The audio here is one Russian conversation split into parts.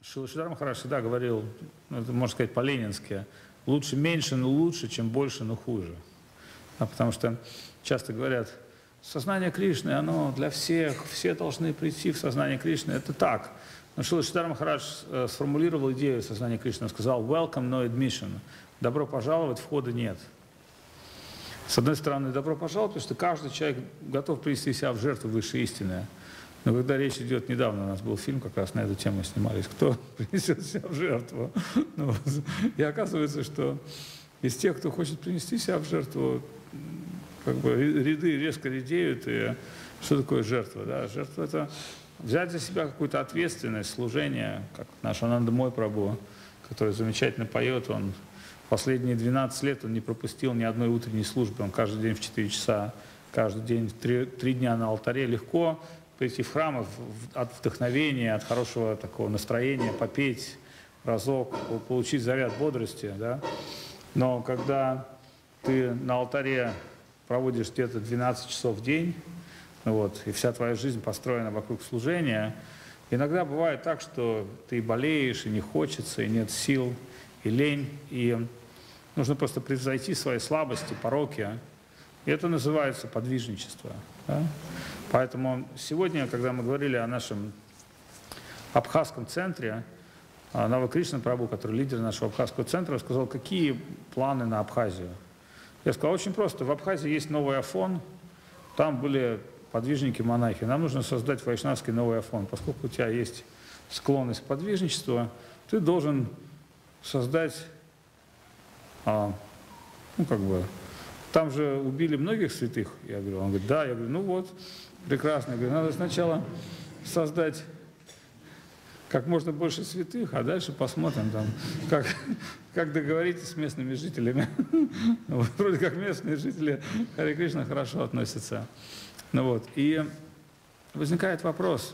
Шила Махарадж всегда говорил, ну, это можно сказать по-ленински, лучше меньше, но лучше, чем больше, но хуже. Потому что часто говорят, сознание Кришны, оно для всех, все должны прийти в сознание Кришны. Это так. Но Шила Махарадж сформулировал идею сознания Кришны. Он сказал, welcome, no admission. Добро пожаловать, входа нет. С одной стороны, добро пожаловать, потому что каждый человек готов принести себя в жертву высшей истины. Но когда речь идет, недавно у нас был фильм, как раз на эту тему снимались, кто принесет себя в жертву. Ну, и оказывается, что из тех, кто хочет принести себя в жертву, как бы ряды резко редеют. И что такое жертва? Да? Жертва – это взять за себя какую-то ответственность, служение, как наш Ананда Мой Прабху, который замечательно поет. Он последние 12 лет он не пропустил ни одной утренней службы. Он каждый день в 4 часа, каждый день 3 дня на алтаре. Легко прийти в храм от вдохновения, от хорошего такого настроения, попеть разок, получить заряд бодрости. Да? Но когда ты на алтаре проводишь где-то 12 часов в день, вот, и вся твоя жизнь построена вокруг служения, иногда бывает так, что ты болеешь, и не хочется, и нет сил, и лень, и нужно просто превзойти свои слабости, пороки. И это называется подвижничество. Да? Поэтому сегодня, когда мы говорили о нашем абхазском центре, Нава Кришна Прабху, который лидер нашего абхазского центра, сказал, какие планы на Абхазию. Я сказал, очень просто. В Абхазии есть новый Афон, там были подвижники-монахи. Нам нужно создать вайшнавский новый Афон. Поскольку у тебя есть склонность к подвижничеству, ты должен создать, ну, как бы, там же убили многих святых. Я говорю, он говорит, да. Я говорю, ну вот, прекрасно. Я говорю, надо сначала создать как можно больше святых, а дальше посмотрим, там, как договоритесь с местными жителями. Вроде как местные жители Харе Кришна хорошо относятся. Ну вот. И возникает вопрос,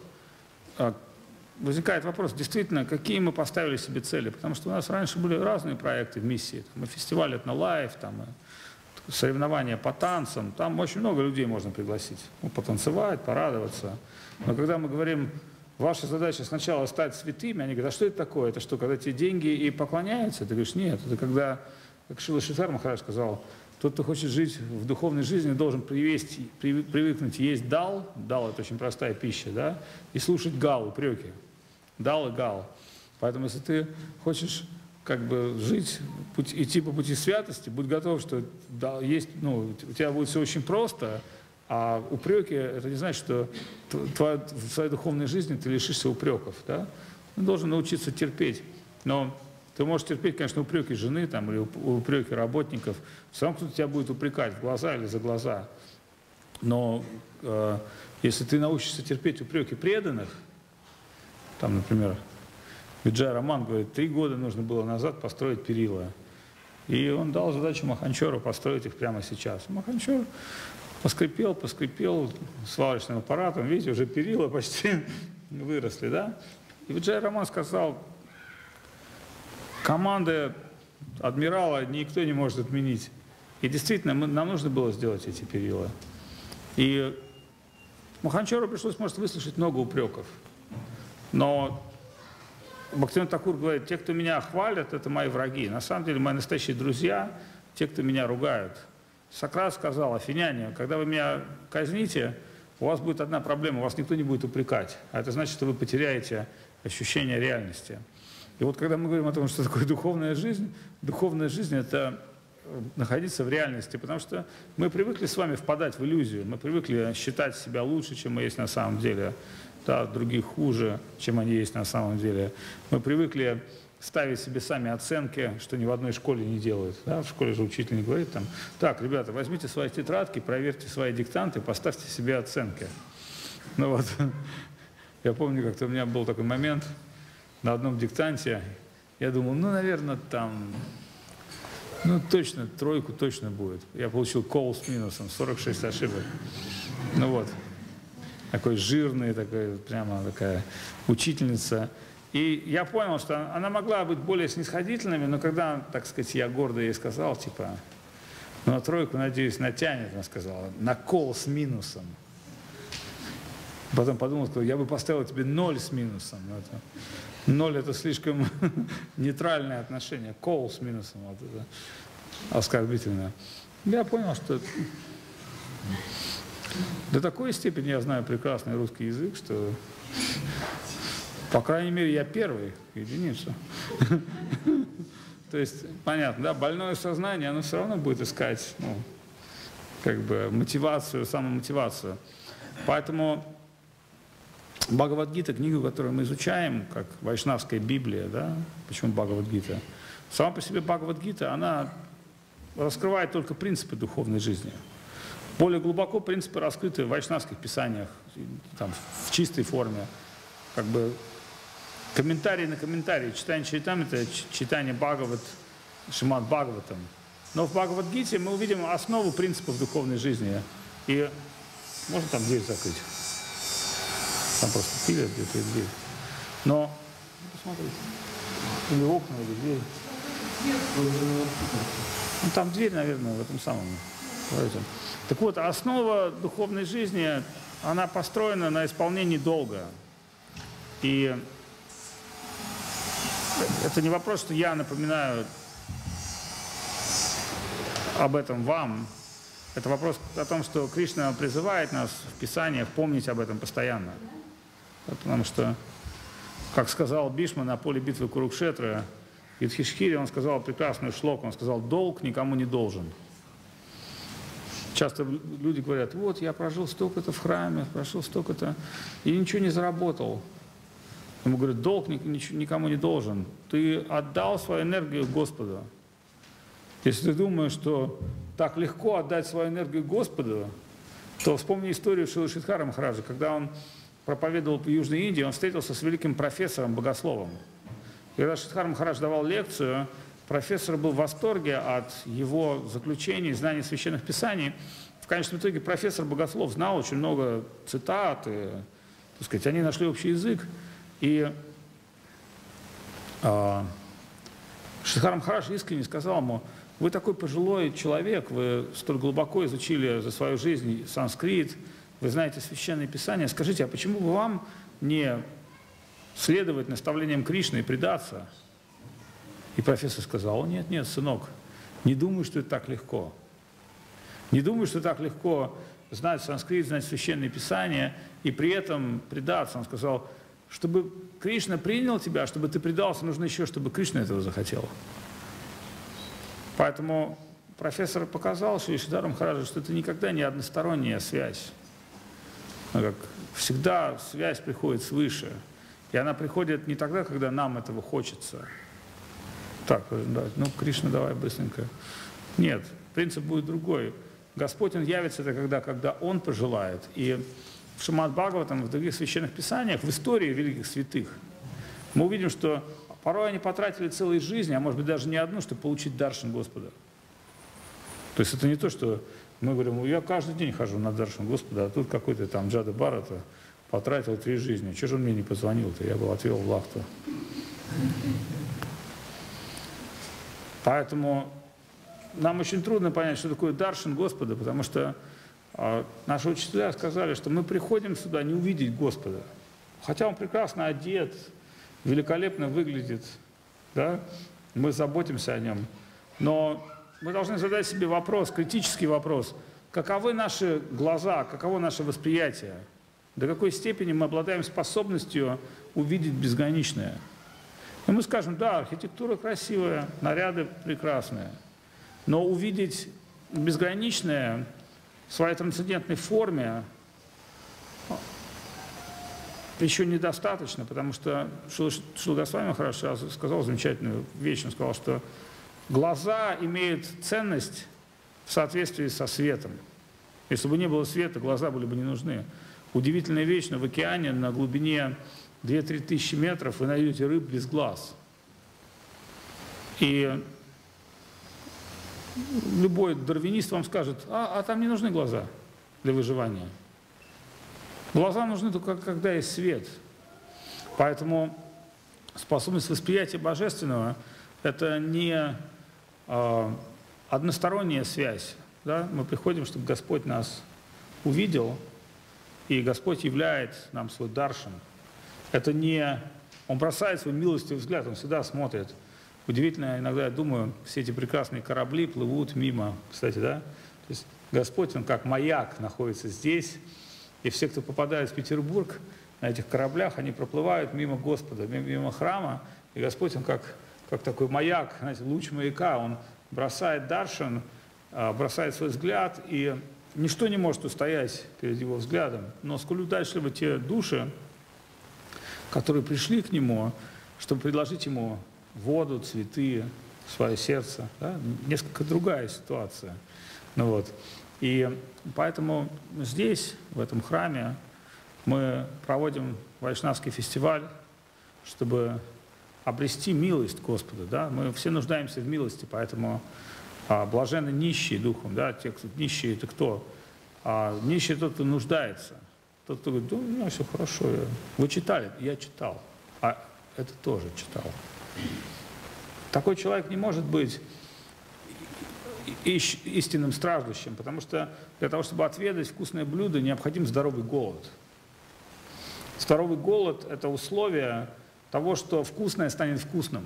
действительно, какие мы поставили себе цели. Потому что у нас раньше были разные проекты в миссии. Там, и фестиваль «Этно Лайф», там, и соревнования по танцам. Там очень много людей можно пригласить. Ну, потанцевать, порадоваться. Но когда мы говорим, ваша задача сначала стать святыми, они говорят, а что это такое? Это что, когда тебе деньги и поклоняются? Ты говоришь, нет, это когда, как Шила Махарадж сказал, тот, кто хочет жить в духовной жизни, должен привыкнуть есть дал, дал это очень простая пища, да, и слушать гал, упреки, дал и гал. Поэтому если ты хочешь как бы жить, идти по пути святости, будь готов, что да, есть, ну, у тебя будет все очень просто. А упреки, это не значит, что в своей духовной жизни ты лишишься упреков. Да? Ты должен научиться терпеть. Но ты можешь терпеть, конечно, упреки жены там, или упреки работников. Все равно кто-то тебя будет упрекать в глаза или за глаза. Но если ты научишься терпеть упреки преданных, там, например, Виджай Роман говорит, 3 года нужно было назад построить перила. И он дал задачу Маханчору построить их прямо сейчас. Маханчор поскрипел сварочным аппаратом, видите, уже перила почти выросли, да? И Виджай Роман сказал, команды адмирала никто не может отменить. И действительно, нам нужно было сделать эти перила. И Маханчору пришлось, может, выслушать много упреков. Но Бхактивинода Тхакур говорит, те, кто меня хвалят, это мои враги. На самом деле, мои настоящие друзья, те, кто меня ругают. Сократ сказал, афиняне, когда вы меня казните, у вас будет одна проблема, вас никто не будет упрекать. А это значит, что вы потеряете ощущение реальности. И вот когда мы говорим о том, что такое духовная жизнь – это находиться в реальности, потому что мы привыкли с вами впадать в иллюзию, мы привыкли считать себя лучше, чем мы есть на самом деле, да, других хуже, чем они есть на самом деле. Мы привыкли ставить себе сами оценки, что ни в одной школе не делают. Да? В школе же учитель не говорит там, так, ребята, возьмите свои тетрадки, проверьте свои диктанты, поставьте себе оценки. Ну вот, я помню, как-то у меня был такой момент на одном диктанте, я думал, ну, наверное, там, ну, точно, 3 точно будет. Я получил кол с минусом, 46 ошибок. Ну вот, такой жирный, такой, прямо такая учительница. И я понял, что она могла быть более снисходительной, но когда, так сказать, я гордо ей сказал, типа, ну, на 3, надеюсь, натянет, она сказала, на кол с минусом. Потом подумал, что я бы поставил тебе 0 с минусом. 0 – это слишком нейтральное отношение. Кол с минусом, вот это оскорбительное. Я понял, что до такой степени я знаю прекрасный русский язык, что, по крайней мере, я первый единицу. То есть, понятно, да, больное сознание, оно все равно будет искать, ну, как бы мотивацию, самомотивацию. Поэтому Бхагавад-гита, книгу, которую мы изучаем, как Вайшнавская Библия, да, почему Бхагавад-гита? Сама по себе Бхагавад-гита, она раскрывает только принципы духовной жизни. Более глубоко принципы раскрыты в вайшнавских писаниях, там, в чистой форме, как бы комментарий на комментарий. Читание Чаритамрита, это читание Бхагават, Шримад Бхагаватам. Но в Бхагавад-гите мы увидим основу принципов духовной жизни. И можно там дверь закрыть? Там просто пилят где-то и дверь. Но, посмотрите, или окна, или дверь. Ну, там дверь, наверное, в этом самом. Так вот, основа духовной жизни, она построена на исполнении долга. И это не вопрос, что я напоминаю об этом вам. Это вопрос о том, что Кришна призывает нас в Писаниях помнить об этом постоянно. Потому что, как сказал Бишма на поле битвы Курукшетры, Юдхишхире, он сказал прекрасную шлоку, он сказал: долг никому не должен. Часто люди говорят: вот я прожил столько-то в храме, прожил столько-то, и ничего не заработал. Ему говорят: долг никому не должен. Ты отдал свою энергию Господу. Если ты думаешь, что так легко отдать свою энергию Господу, то вспомни историю Шрилы Шридхара Махараджа, когда он проповедовал в Южной Индии, он встретился с великим профессором, богословом. И когда Шридхар Махарадж давал лекцию, профессор был в восторге от его заключений, знаний священных писаний. В конечном итоге профессор богослов знал очень много цитат, и, так сказать, они нашли общий язык. И Шридхар Махарадж искренне сказал ему: вы такой пожилой человек, вы столь глубоко изучили за свою жизнь санскрит, вы знаете священные писания, скажите, а почему бы вам не следовать наставлениям Кришны и предаться? И профессор сказал: о, нет, нет, сынок, не думаю, что это так легко. Не думаю, что так легко знать санскрит, знать священные писания и при этом предаться. Он сказал: чтобы Кришна принял тебя, чтобы ты предался, нужно еще, чтобы Кришна этого захотел. Поэтому профессор показал Шри Шридхару Махараджу, что это никогда не односторонняя связь. Как всегда связь приходит свыше. И она приходит не тогда, когда нам этого хочется. Так, да, ну, Кришна, давай быстренько. Нет, принцип будет другой. Господь, Он явится это когда Он пожелает. И в Шримад Бхагаватам, в других священных писаниях, в истории великих святых, мы увидим, что порой они потратили целые жизни, а может быть даже не одну, чтобы получить даршан Господа. То есть это не то, что мы говорим: я каждый день хожу на даршан Господа, а тут какой-то там Джада Бхарата потратил 3 жизни. Чего же он мне не позвонил-то? Я бы отвел в лахту. Поэтому нам очень трудно понять, что такое даршан Господа, потому что наши учителя сказали, что мы приходим сюда не увидеть Господа. Хотя Он прекрасно одет, великолепно выглядит, да? Мы заботимся о Нем. Но мы должны задать себе вопрос, критический вопрос: каковы наши глаза, каково наше восприятие? До какой степени мы обладаем способностью увидеть безграничное? И мы скажем: да, архитектура красивая, наряды прекрасные, но увидеть безграничное в своей трансцендентной форме еще недостаточно, потому что Шрила Госвами Махарадж сказал замечательную вещь. Он сказал, что глаза имеют ценность в соответствии со светом. Если бы не было света, глаза были бы не нужны. Удивительная вещь, но в океане на глубине 2-3 тысячи метров вы найдете рыб без глаз. И любой дарвинист вам скажет: а там не нужны глаза для выживания. Глаза нужны только когда есть свет. Поэтому способность восприятия божественного – это не односторонняя связь. Да? Мы приходим, чтобы Господь нас увидел, и Господь являет нам свой даршан. Это не Он бросает свой милостивый взгляд, он всегда смотрит. Удивительно, иногда я думаю, все эти прекрасные корабли плывут мимо, кстати, да? То есть Господь, Он как маяк находится здесь, и все, кто попадает в Петербург, на этих кораблях, они проплывают мимо Господа, мимо храма, и Господь, Он как такой маяк, знаете, луч маяка, Он бросает даршан, бросает свой взгляд, и ничто не может устоять перед Его взглядом. Но сколь удачливы те души, которые пришли к Нему, чтобы предложить Ему воду, цветы, свое сердце. Да? Несколько другая ситуация. Ну, вот. И поэтому здесь, в этом храме, мы проводим вайшнавский фестиваль, чтобы обрести милость Господа. Да? Мы все нуждаемся в милости, поэтому блаженны нищие духом. Да? Те, кто нищие, это кто? Нищий тот, кто нуждается. Тот, кто говорит, да, у меня все хорошо. Вы читали? Я читал. А это тоже читал. Такой человек не может быть истинным страждущим, потому что для того, чтобы отведать вкусное блюдо, необходим здоровый голод. Здоровый голод – это условие того, что вкусное станет вкусным.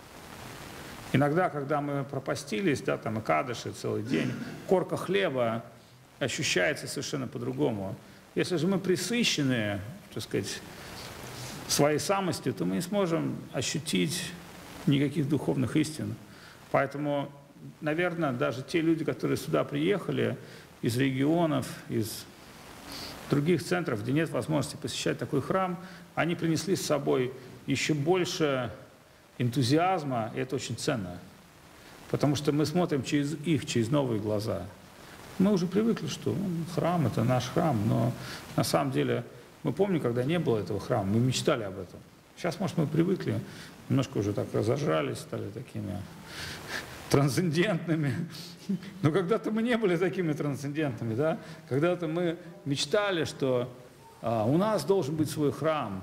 Иногда, когда мы пропастились, да, там и кадыши целый день, корка хлеба ощущается совершенно по-другому. Если же мы пресыщены, так сказать, своей самостью, то мы не сможем ощутить никаких духовных истин. Поэтому, наверное, даже те люди, которые сюда приехали из регионов, из других центров, где нет возможности посещать такой храм, они принесли с собой еще больше энтузиазма, и это очень ценно. Потому что мы смотрим через новые глаза. Мы уже привыкли, что храм – это наш храм, но на самом деле мы помним, когда не было этого храма, мы мечтали об этом. Сейчас, может, мы привыкли, немножко уже так разожрались, стали такими трансцендентными. Но когда-то мы не были такими трансцендентными, да? Когда-то мы мечтали, что у нас должен быть свой храм.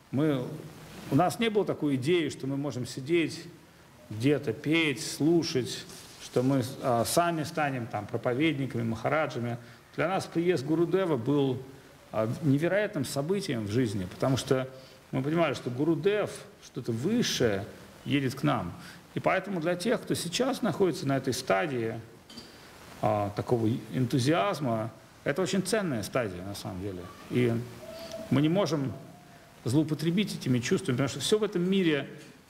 У нас не было такой идеи, что мы можем сидеть где-то, петь, слушать, что мы сами станем там проповедниками, махараджами. Для нас приезд Гурудева был невероятным событием в жизни, потому что мы понимали, что Гурудев, что-то высшее, едет к нам. И поэтому для тех, кто сейчас находится на этой стадии такого энтузиазма, это очень ценная стадия на самом деле. И мы не можем злоупотребить этими чувствами, потому что все в этом мире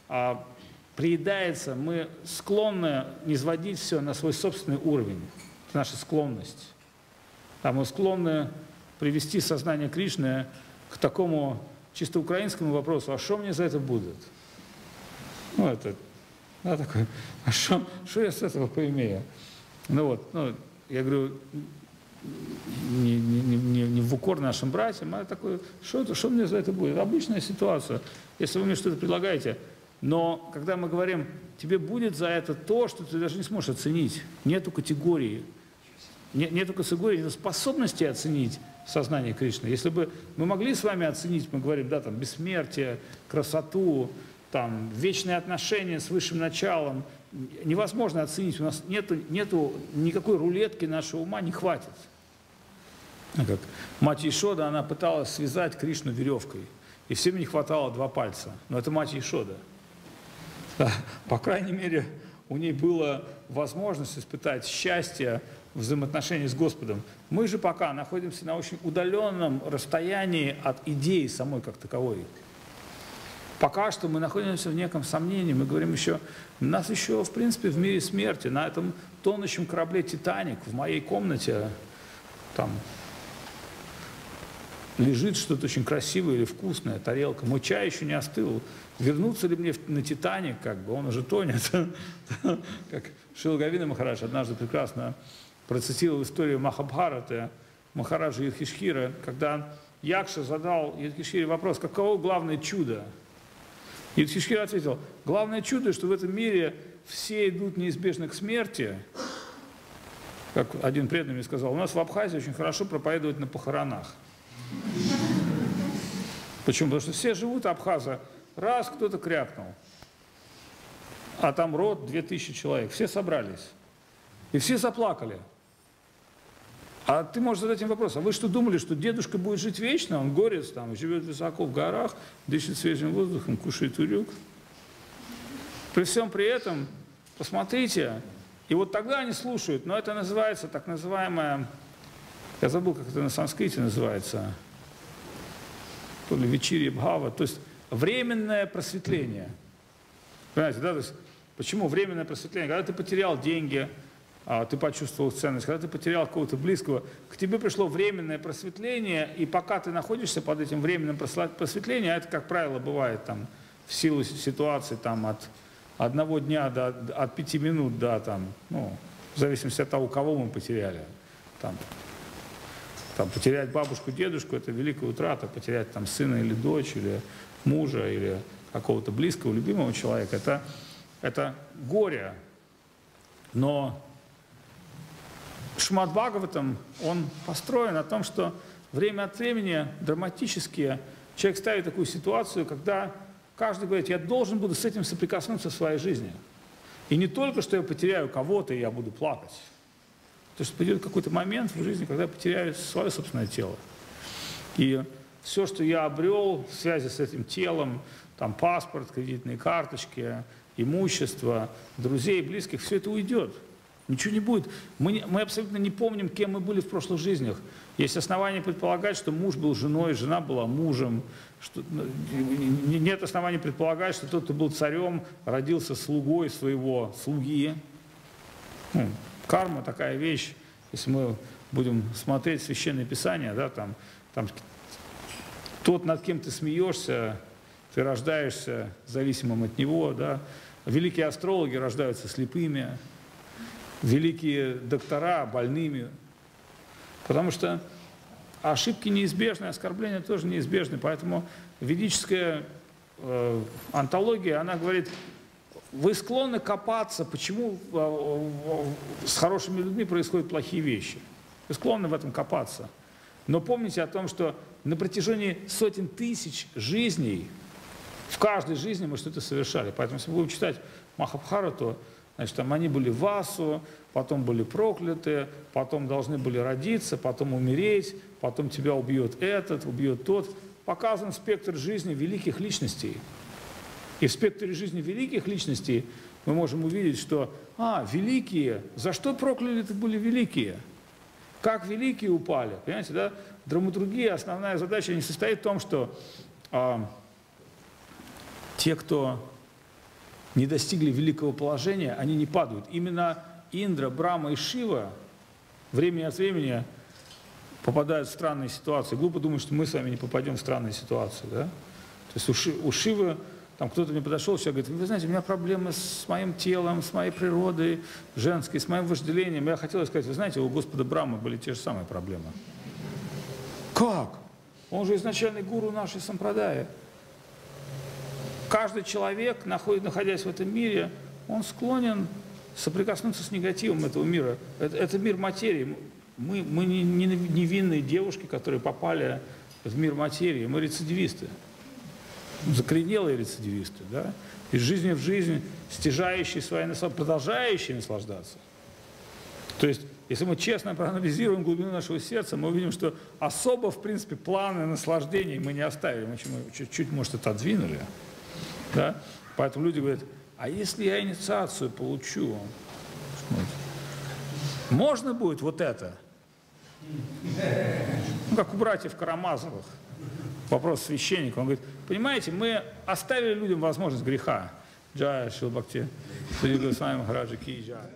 приедается, мы склонны низводить все на свой собственный уровень. Это наша склонность. Мы склонны привести сознание Кришны к такому чисто украинскому вопросу, а что мне за это будет? Ну, это, да, такое, а что я с этого поимею? Я говорю, не в укор нашим братьям, а такое, что мне за это будет? Обычная ситуация. Если вы мне что-то предлагаете, но когда мы говорим, тебе будет за это то, что ты даже не сможешь оценить, нету категории, нету способности оценить сознание Кришны. Если бы мы могли с вами оценить, мы говорим, да, там, бессмертие, красоту, там, вечные отношения с высшим началом, невозможно оценить, у нас нету никакой рулетки нашего ума, не хватит. Как мать Ешода, она пыталась связать Кришну веревкой, и всем не хватало 2 пальца, но это мать Ешода. Да, по крайней мере, у ней была возможность испытать счастье в взаимоотношении с Господом. Мы же пока находимся на очень удаленном расстоянии от идеи самой как таковой. Пока что мы находимся в неком сомнении, мы говорим еще, нас еще, в принципе, в мире смерти, на этом тонущем корабле «Титаник», в моей комнате, там лежит что-то очень красивое или вкусное, тарелка, мой чай еще не остыл. Вернуться ли мне на «Титаник», как бы, он уже тонет. Как Шрила Говинда Махарадж однажды прекрасно процитировал историю Махабхараты, Махараджа Юдхиштхира, когда Якша задал Юдхиштхире вопрос, каково главное чудо? Юдхиштхир ответил, главное чудо, что в этом мире все идут неизбежно к смерти. Как один преданный мне сказал, у нас в Абхазии очень хорошо проповедовать на похоронах. Почему? Потому что все живут абхазы, раз кто-то крякнул, а там род 2000 человек, все собрались, и все заплакали. А ты можешь задать им вопрос, а вы что думали, что дедушка будет жить вечно? Он горец, там, живет высоко в горах, дышит свежим воздухом, кушает урюк. При всем при этом, посмотрите, и вот тогда они слушают, но это называется так называемая, я забыл, как это на санскрите называется, то ли вечирья бхава, то есть временное просветление. Понимаете, да? То есть, почему временное просветление? Когда ты потерял деньги, ты почувствовал ценность, когда ты потерял кого-то близкого, к тебе пришло временное просветление, и пока ты находишься под этим временным просветлением, а это, как правило, бывает там, в силу ситуации там, от 1 дня от 5 минут до, там, ну, в зависимости от того, кого мы потеряли. Там, потерять бабушку, дедушку – это великая утрата, потерять там, сына или дочь, или мужа, или какого-то близкого, любимого человека – это горе. Но Шримад Бхагаватам, он построен на том, что время от времени драматически человек ставит такую ситуацию, когда каждый говорит, я должен буду с этим соприкоснуться в своей жизни. И не только, что я потеряю кого-то, и я буду плакать. То есть придет какой-то момент в жизни, когда я потеряю свое собственное тело. И все, что я обрел в связи с этим телом, там паспорт, кредитные карточки, имущество, друзей, близких, все это уйдет. Ничего не будет. Мы абсолютно не помним, кем мы были в прошлых жизнях. Есть основания предполагать, что муж был женой, жена была мужем. Нет оснований предполагать, что тот, кто был царем, родился слугой своего слуги. Карма такая вещь. Если мы будем смотреть Священное Писание, да, там тот, над кем ты смеешься, ты рождаешься зависимым от него. Да. Великие астрологи рождаются слепыми. Великие доктора больными, потому что ошибки неизбежны, оскорбления тоже неизбежны, поэтому ведическая антология, она говорит, вы склонны копаться, почему с хорошими людьми происходят плохие вещи, вы склонны в этом копаться, но помните о том, что на протяжении сотен тысяч жизней, в каждой жизни мы что-то совершали, поэтому если мы будем читать Махабхарату, значит, там они были в Васу, потом были прокляты, потом должны были родиться, потом умереть, потом тебя убьет этот, убьет тот. Показан спектр жизни великих личностей. И в спектре жизни великих личностей мы можем увидеть, что, великие, за что прокляты были великие? Как великие упали? Понимаете, да? Драматургия, основная задача не состоит в том, что те, кто не достигли великого положения, они не падают. Именно Индра, Брахма и Шива время от времени попадают в странные ситуации. Глупо думать, что мы с вами не попадем в странные ситуации. Да? То есть у Шивы, там кто-то мне подошел, человек говорит, вы знаете, у меня проблемы с моим телом, с моей природой женской, с моим вожделением. Я хотел сказать, вы знаете, у Господа Брахмы были те же самые проблемы. Как? Он же изначальный гуру нашей сампрадаи. Каждый человек, находясь в этом мире, он склонен соприкоснуться с негативом этого мира. Это мир материи. Мы не невинные девушки, которые попали в мир материи. Мы рецидивисты. Закоренелые рецидивисты. Да? Из жизни в жизнь, стяжающие свои наслаждения, продолжающие наслаждаться. То есть, если мы честно проанализируем глубину нашего сердца, мы увидим, что особо, в принципе, планы наслаждений мы не оставили. Мы чуть-чуть, может, отодвинули. Да? Поэтому люди говорят, а если я инициацию получу, можно будет вот это? Ну, как у братьев Карамазовых. Вопрос священника. Он говорит, понимаете, мы оставили людям возможность греха. Джая Шилбхакти.